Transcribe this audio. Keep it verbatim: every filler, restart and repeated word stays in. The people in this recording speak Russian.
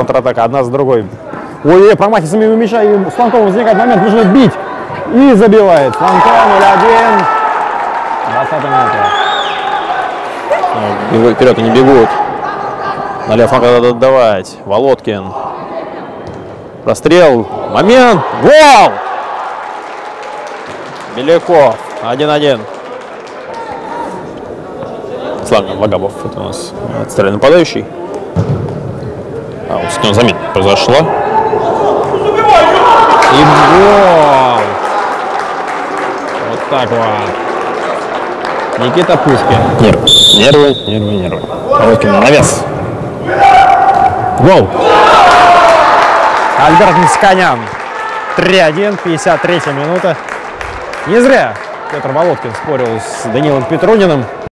контратака, одна за другой. Ой, промахивается мимо мяча, и у Слонкова возникает момент, нужно бить. И забивает. Слонков ноль один. двадцатая минута. Вперед они бегут. На левый фланг надо отдавать. Володкин. Прострел. Момент. Гол! Беляков. один один. Славный Вагабов. Это у нас отстрелян нападающий. А, у него замена произошла. И гол! Вот так вот. Никита Пушкин. Нервы. Нервы, нервы, нервы. Володкин на навес. Гол! Альберт Мнацаканян. три один, пятьдесят третья минута. Не зря Петр Володкин спорил с Данилом Петруниным.